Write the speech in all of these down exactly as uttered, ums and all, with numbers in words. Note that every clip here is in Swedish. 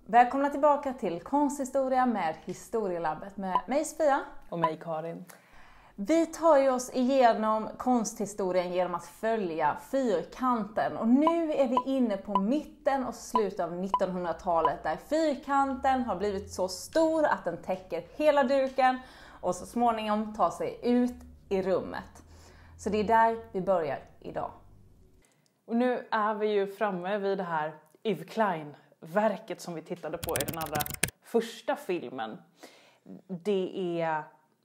Välkomna tillbaka till Konsthistoria med Historielabbet med mig Sofia och mig Karin. Vi tar ju oss igenom konsthistorien genom att följa fyrkanten och nu är vi inne på mitten och slutet av nittonhundratalet där fyrkanten har blivit så stor att den täcker hela duken och så småningom tar sig ut i rummet. Så det är där vi börjar idag. Och nu är vi ju framme vid det här Yves Klein-verket som vi tittade på i den allra första filmen. Det är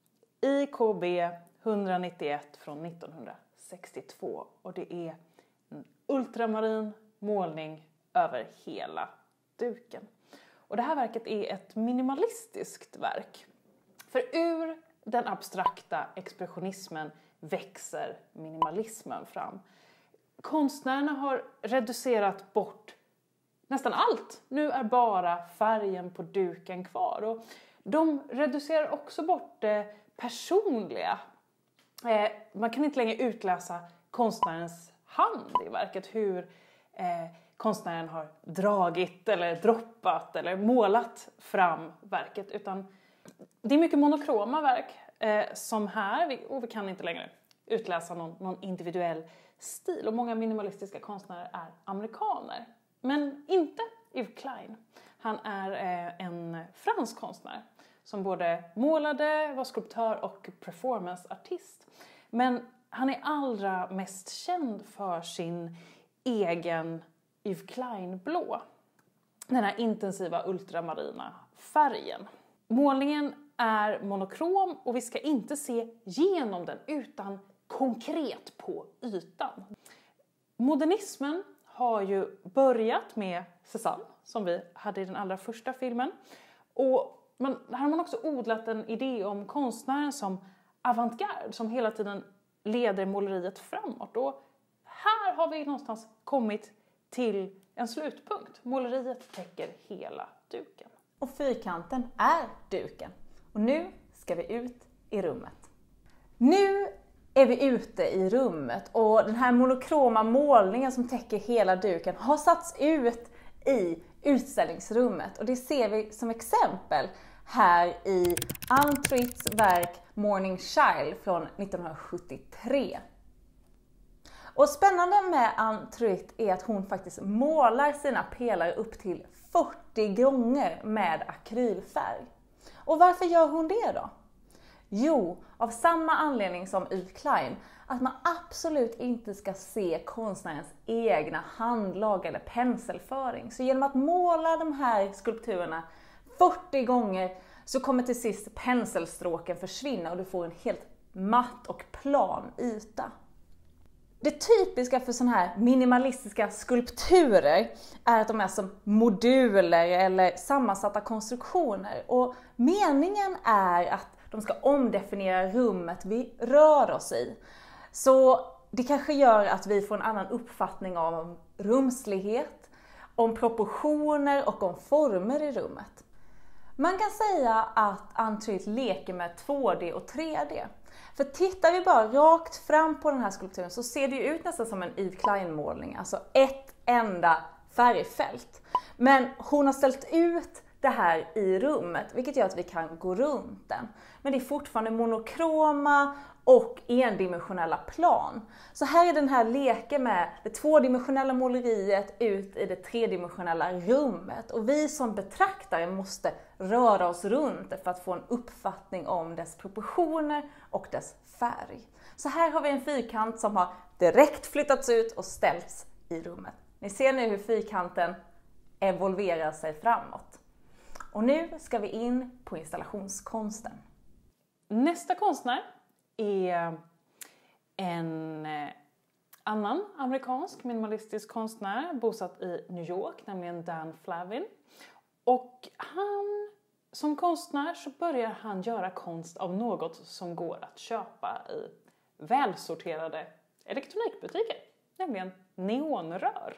I K B etthundranittioett från nittonhundrasextiotvå och det är en ultramarin målning över hela duken. Och det här verket är ett minimalistiskt verk. För ur den abstrakta expressionismen växer minimalismen fram. Konstnärerna har reducerat bort nästan allt. Nu är bara färgen på duken kvar. Och de reducerar också bort det personliga. Eh, man kan inte längre utläsa konstnärens hand i verket. Hur eh, konstnären har dragit eller droppat eller målat fram verket. Utan det är mycket monokroma verk eh, som här. Och vi kan inte längre utläsa någon, någon individuell stil. Och många minimalistiska konstnärer är amerikaner. Men inte Yves Klein. Han är eh, en fransk konstnär. Som både målade, var skulptör och performanceartist. Men han är allra mest känd för sin egen Yves Klein-blå. Den här intensiva ultramarina färgen. Målningen är monokrom och vi ska inte se genom den utan konkret på ytan. Modernismen har ju börjat med Cézanne som vi hade i den allra första filmen. Och man, här har man också odlat en idé om konstnären som avantgarde som hela tiden leder måleriet framåt. Och här har vi någonstans kommit till en slutpunkt. Måleriet täcker hela duken. Och fyrkanten är duken. Och nu ska vi ut i rummet. Nu är vi ute i rummet och den här monokroma målningen som täcker hela duken har satts ut i utställningsrummet. Och det ser vi som exempel här i Anne Truits verk Morning Child från nittonhundrasjuttiotre. Och spännande med Anne Truit är att hon faktiskt målar sina pelare upp till fyrtio gånger med akrylfärg. Och varför gör hon det då? Jo, av samma anledning som Yves Klein, att man absolut inte ska se konstnärens egna handlag eller penselföring. Så genom att måla de här skulpturerna fyrtio gånger så kommer till sist penselstråken försvinna och du får en helt matt och plan yta. Det typiska för sådana här minimalistiska skulpturer är att de är som moduler eller sammansatta konstruktioner. Och meningen är att de ska omdefiniera rummet vi rör oss i. Så det kanske gör att vi får en annan uppfattning om rumslighet, om proportioner och om former i rummet. Man kan säga att Anne Truit leker med två D och tre D. För tittar vi bara rakt fram på den här skulpturen så ser det ju ut nästan som en Yves Klein-målning. Alltså ett enda färgfält. Men hon har ställt ut det här i rummet, vilket gör att vi kan gå runt den. Men det är fortfarande monokroma och endimensionella plan. Så här är den här leken med det tvådimensionella måleriet ut i det tredimensionella rummet. Och vi som betraktare måste röra oss runt det för att få en uppfattning om dess proportioner och dess färg. Så här har vi en fyrkant som har direkt flyttats ut och ställts i rummet. Ni ser nu hur fyrkanten evolverar sig framåt. Och nu ska vi in på installationskonsten. Nästa konstnär är en annan amerikansk minimalistisk konstnär bosatt i New York, nämligen Dan Flavin. Och han, som konstnär så börjar han göra konst av något som går att köpa i välsorterade elektronikbutiker, nämligen neonrör.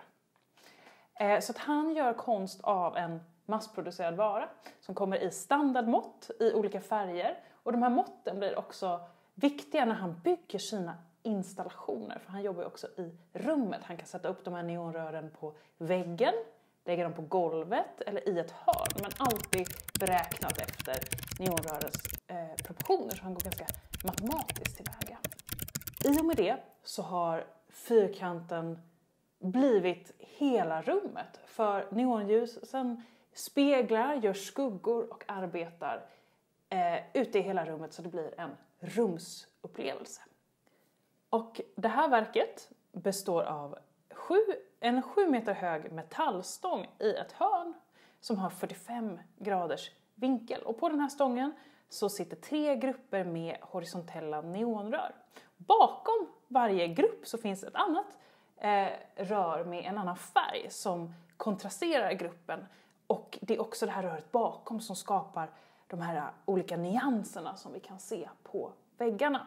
Så att han gör konst av en massproducerad vara som kommer i standardmått i olika färger. Och de här måtten blir också viktiga när han bygger sina installationer. För han jobbar ju också i rummet. Han kan sätta upp de här neonrören på väggen lägga dem på golvet eller i ett hörn, men alltid beräknat efter neonrörens eh, proportioner, så han går ganska matematiskt tillväga. I och med det så har fyrkanten blivit hela rummet, för neonljusen speglar, gör skuggor och arbetar eh, ute i hela rummet, så det blir en rumsupplevelse. Och det här verket består av sju, en sju meter hög metallstång i ett hörn som har fyrtiofem graders vinkel. Och på den här stången så sitter tre grupper med horisontella neonrör. Bakom varje grupp så finns ett annat eh, rör med en annan färg som kontrasterar gruppen. Och det är också det här röret bakom som skapar de här olika nyanserna som vi kan se på väggarna.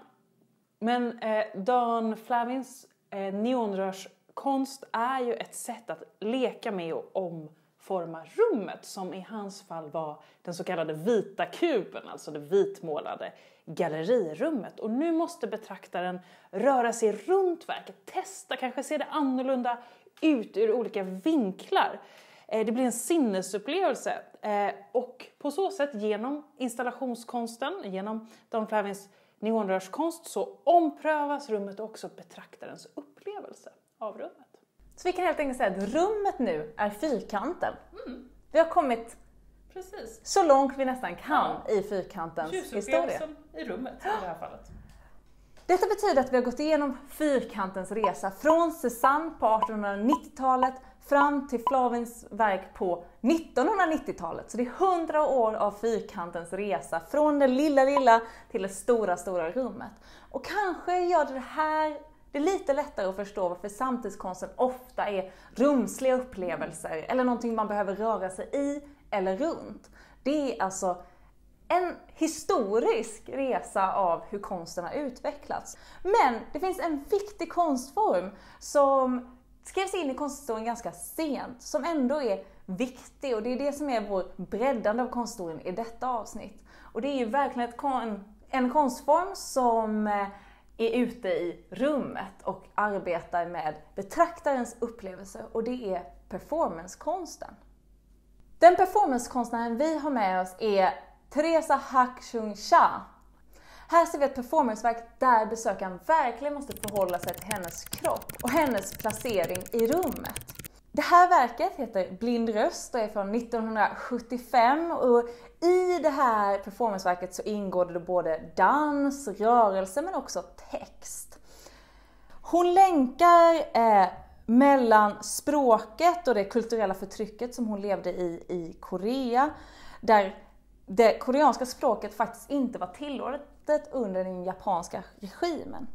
Men eh, Dan Flavins eh, neonrörskonst är ju ett sätt att leka med och omforma rummet, som i hans fall var den så kallade vita kuben, alltså det vitmålade gallerirummet. Och nu måste betraktaren röra sig runt verket, testa, kanske se det annorlunda ut ur olika vinklar. Det blir en sinnesupplevelse, och på så sätt genom installationskonsten, genom Dan Flavins neonrörskonst, så omprövas rummet och också betraktarens upplevelse av rummet. Så vi kan helt enkelt säga att rummet nu är fyrkanten. Mm. Vi har kommit Precis. så långt vi nästan kan Ja. i fyrkantens historia. Ljusupplevelsen i rummet i det här fallet. Detta betyder att vi har gått igenom fyrkantens resa från Cézanne på artonhundranittiotalet fram till Flavins verk på nittonhundranittiotalet. Så det är hundra år av fyrkantens resa från det lilla lilla till det stora stora rummet. Och kanske gör det här det lite lättare att förstå varför samtidskonsten ofta är rumsliga upplevelser eller någonting man behöver röra sig i eller runt. Det är alltså en historisk resa av hur konsten har utvecklats. Men det finns en viktig konstform som skrevs in i konsthistorien ganska sent, som ändå är viktig, och det är det som är vår breddande av konsthistorien i detta avsnitt. Och det är ju verkligen ett kon- en konstform som är ute i rummet och arbetar med betraktarens upplevelse, och det är performancekonsten. Den performancekonstnären vi har med oss är Teresa Hak Chung Cha. Här ser vi ett performanceverk där besökaren verkligen måste förhålla sig till hennes kropp och hennes placering i rummet. Det här verket heter Blind röst och är från nittonhundrasjuttiofem, och i det här performanceverket så ingår det både dans, rörelse men också text. Hon länkar eh, mellan språket och det kulturella förtrycket som hon levde i i Korea, där det koreanska språket faktiskt inte var tillåtet under den japanska regimen.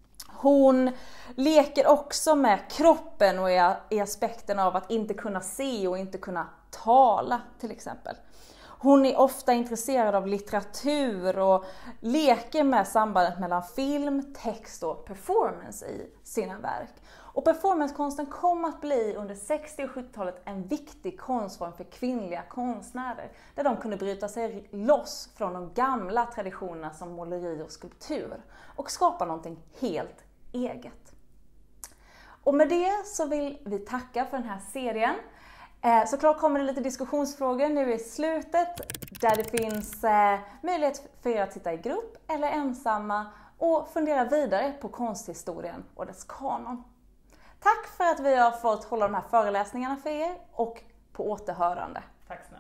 Hon leker också med kroppen och i aspekten av att inte kunna se och inte kunna tala till exempel. Hon är ofta intresserad av litteratur och leker med sambandet mellan film, text och performance i sina verk. Och performancekonsten kom att bli under sextio- och sjuttiotalet en viktig konstform för kvinnliga konstnärer, där de kunde bryta sig loss från de gamla traditionerna som måleri och skulptur och skapa någonting helt eget. Och med det så vill vi tacka för den här serien. Såklart kommer det lite diskussionsfrågor nu i slutet, där det finns möjlighet för er att sitta i grupp eller ensamma och fundera vidare på konsthistorien och dess kanon. Tack för att vi har fått hålla de här föreläsningarna för er, och på återhörande. Tack snälla.